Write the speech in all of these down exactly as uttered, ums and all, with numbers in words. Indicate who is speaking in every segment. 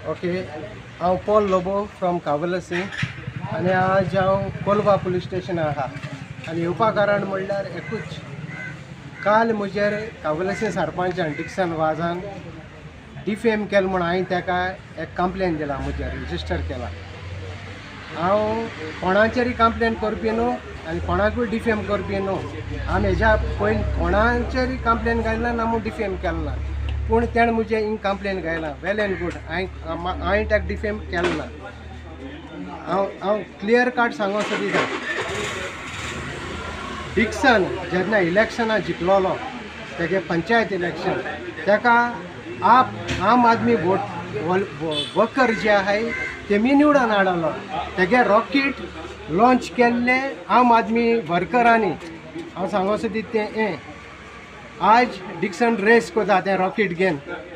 Speaker 1: Okay, हांव Paul Lobo from कावलसी आनी आज हांव कोलवा पुलीस स्टेशन आहा आनी येवपा कारण म्हणल्यार एकूच काल म्हजेर कावलसी सरपंचान डिक्सन वाझान डिफेम केलो म्हूण हांवें ताका एक कंप्लेन दिला, म्हजेर रजिस्टर केला. हांव कोणाचेरय कंप्लेन करपी न्हू आनी कोणाकूय डिफेम करपी न्हू. हांव हेज्या पयलीं कोणाचेरय कंप्लेन घालना ना म्हूण डिफेम केलो ना, पूण तेणें म्हजे हिंग कंप्लेन घायला. वेल एंड गूड, हांवें हांवें ताका डिफेम केलो ना. हांव हांव क्लियर कट सांगो सोदिता, डिक्सन जेन्ना इलेक्शनां जिखलोलो तेगे पंचायत इलेक्शन, ताका आप आम आदमी वोट वर्कर जे आहाय तेमी निवडून हाडलो. तेगे रॉकेट लॉन्च केल्ले आम आदमी वर्करांनी. हांव सांगो सोदी तें हें आज डिक्सन रेस कोता तें रॉकेट घेवन.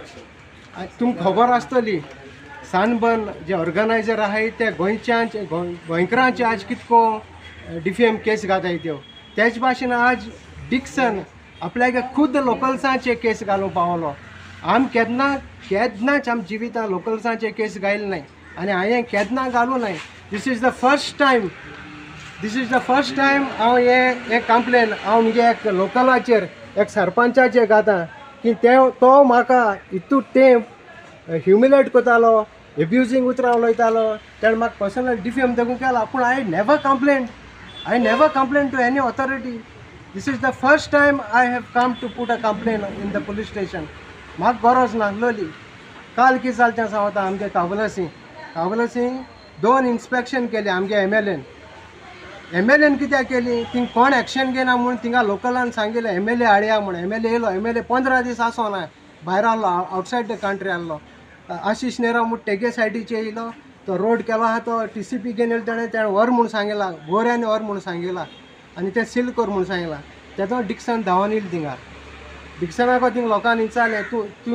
Speaker 1: तुमकां खबर आसतली सानबर्न जे ऑर्गनायझर आहाय ते गोंयच्या गोंयकारांचे आज कितको डिफेम केस घाताय त्यो, तेच भाशेन आज डिक्सन आपल्यागे खुद लोकल्सांचे केस घालूं पावलो. आम केन्ना केन्नाच आम जिवितां लोकल्सांचे केस घायले नाय आनी हांवें केन्ना घालूं नाय. This is the first time this is the first time हांव हे हे कंप्लेन हांव म्हणजे एक लोकलाचेर एक सरपंचाचेर घातां की ते तो म्हाका इतू तें ह्युमिलेट कोतालो, एब्युजींग उतरां उलयतालो, तेणें म्हाका पर्सनल डिफेम देखून केला. पूण हांवें never complain I never complained to any authority. This is the first time I have come to put a complaint in the police station. म्हाका गरज नासलोली. काल कितें जालें तें सांगता. आमगे कावलसी कावलसी दोन इन्स्पेक्शन केली आमगे M L N M L N कित्याक केली, थिंग कोण एक्शन घेना म्हणून थिंगा लोकलान सांगिल्लें एम एल ए हाडया म्हणून. एम एल ए येयलो. एम एल ए पंदरा दीस आसो ना, भायर आहलो, आवटसायड द कंट्री आहलो. आशिश नेरा म्हणून तेगे सायडीचे येयलो. तो रोड केलो आहा तो टी सी पी घेवन येयलो. तेणें तेणें व्हर म्हणून सांगिला, गोऱ्यांनी व्हर म्हणून सांगिला आनी तें सील कर म्हणून सांगिला. तेदो डिक्सन धांवन येयलो थिंगा. डिक्सनाक थिंग लोकांनी विचारलें तूं तूं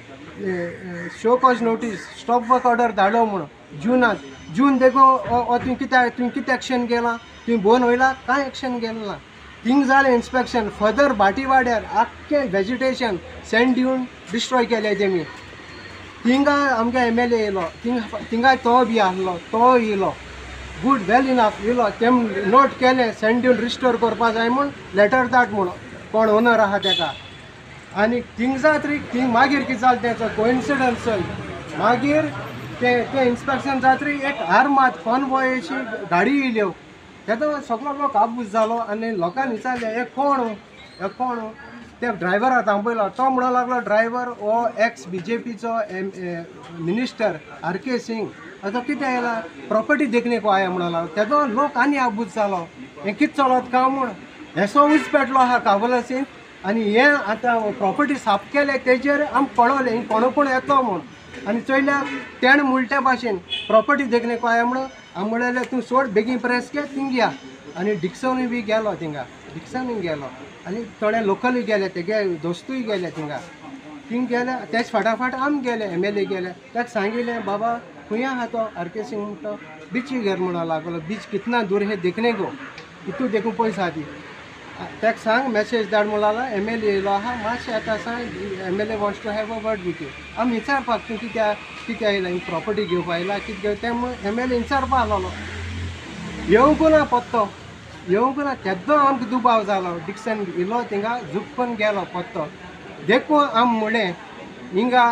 Speaker 1: हें show cause notice stop work order धाडलो म्हणून जुनाक. जून देखो तुवें कित्याक तुवें कितें एक्शन केलां, तुवें भोवन वयला, कांय एक्शन केलें ना. थिंग जालें इन्स्पेक्शन. फर्दर भाटी वाड्यार आख्खें वेजिटेशन सँड दिवन डिस्ट्रॉय केलें तेमी. थिंगा आमगे एम एल ए येयलो. थिंग थिंगा तो बी आहलो, तो येयलो. गूड वेल इनफ येयलो. तेम नोट केलें सँड दिवन रिस्टोर करपा जाय म्हूण लेटर धाड म्हूण कोण ओनर आहा तेका. आनी थिंग जातरी थिंग मागीर कितें जालें तेचो कोइन्सिडन्स चोय. मागीर ते ते इन्स्पेक्शन जातरी एक आर्मात कॉनवॉयची गाडी येयल्यो. तेदो सगळो लोक आबूज जालो आनी लोकांनी विचारलें हे कोण हे कोण ते ड्रायव्हरा थांबयलो. तो म्हणूंक लागलो ड्रायव्हर हो एक्स बी जे पीचो मिनिस्टर आर के सिंग. तो कितें आयला प्रॉपर्टी देखणेक आया म्हणूंक लागलो. तेदो लोक आनी आबूज जालो. हें कितें चलत काय म्हूण. हेसो उच पेटलो आहा कावलसीन आनी हें आतां प्रॉपर्टी साफ केले तेजेर आमकां कळवलें ही कोण कोण येतो म्हूण. आनी चोयल्यार तेणें म्हणटे भाशेन प्रॉपर्टी देखणेक आया म्हणून हांव म्हणलें तूं सोड बेगीन प्रेस घे थिंग या. आनी डिक्सनूय बी गेलो थिंगा. डिक्सनूय गेलो आनी थोडे लोकलूय गेले, तेगे दोस्तूय गेले थिंगा. थिंग गेले तेच फाटाफाट आम गेले, एम एल ए गेले. ताका सांगिल्लें बाबा खंय आहा तो आर के सिंग म्हणटा बिची घेर म्हणूंक लागलो. बीच कितना दूर हे देखणे गो, इतू देखून पयसा दी. ताका सांग मॅसेज धाड म्हणूंक लागलो. एम एल ए येयलो आहा, मातशें आतां सांग M L A wants to have a word with you. आमी विचारपाक तूं कित्या कितें आयला ही प्रॉपर्टी घेवपा आयला कितें घेव तें एम एल ए विचारपा आसलो. येवंकू ना पत्तो येवंक ना. केद्दो आमकां दुबाव जालो. डिक्सन इलो थिंगा झुकून गेलो पत्तो देखून आम म्हणलें हिंगा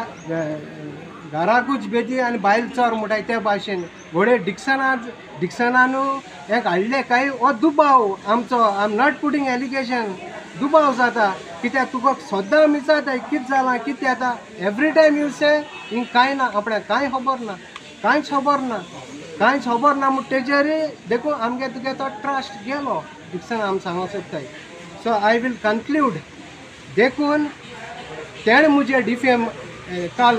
Speaker 1: घराकूच बेदी आनी बायल चोर म्हणटाय त्या भाशेन घोडे डिक्सना डिक्सनानू एक हाडले काय हो दुबाव आमचो. I am not putting allegation. दुबाव जाता कित्याक तुका सद्दां आमी विचारताय कितें जालां कितें जाता. एवरी टायम यू से हिंग कांय ना, आपणाक कांय खबर ना, कांयच खबर ना, कांयच खबर ना म्हूण तेजेर देखून आमगे तुगे तो ट्रस्ट गेलो. डिक्सन आमी सांगूंक सोदताय. सो आय वील कन्क्लूड देखून तेणें म्हजें डिफेम काल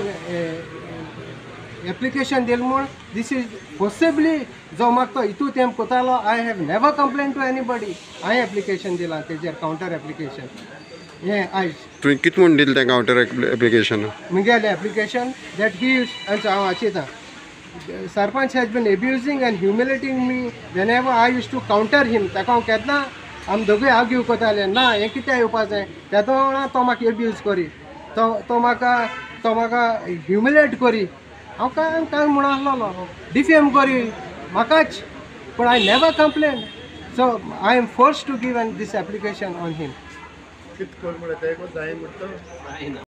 Speaker 1: एप्लिकेशन दिलें म्हूण दीस इज पॉसिबली जो म्हाका तो इतू तेंप कोतालो. I have never complain to anybody. हांवें एप्लिकेशन दिलां तेजेर कावंटर एप्लिकेशन. हें आयज
Speaker 2: तुवें कितें म्हूण दिलें तें कावंटर एप्लिकेशन
Speaker 1: मुगेलें एप्लिकेशन दॅट ही हांव वाचयतां. Sarpanch has been abusing and humiliating me whenever I used to counter him. ताका हांव केन्ना आमी दोगूय आर्ग्यू कोताले ना हें कित्याक येवपा जाय. तेदो वांगडा तो म्हाका एब्यूज करी, तो तो म्हाका तो म्हाका ह्युमिलेट करी हांव काय काय म्हूण आसलोलो डिफेम करी म्हाकाच पूण I never complain so I am force to give an this application on him
Speaker 3: कित कोर म्हणटा तें जाय म्हणटा